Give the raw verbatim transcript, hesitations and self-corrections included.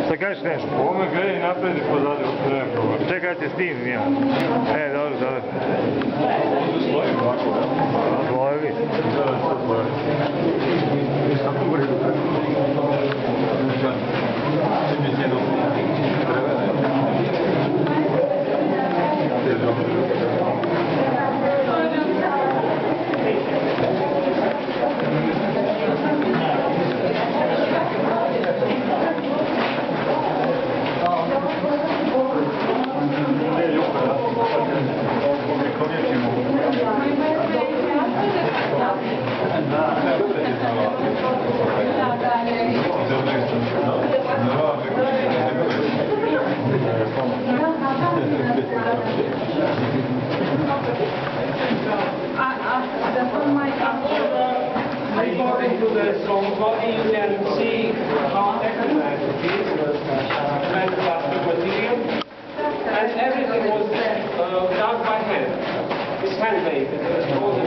Šta kažeš nešto? Ovo me gre i napred i pozadnje, uopšte nema problema. Čekajte s tim, ja. E, dobro, dobro. Ovdje slojim ovako, da? Slojevi. Da, da, sve slojim. Nisam u redu. Čim je jedno prevene. According to the song body, you can see how mechanized it is, and plastic material, and everything was uh, done by hand. It's handmade. It was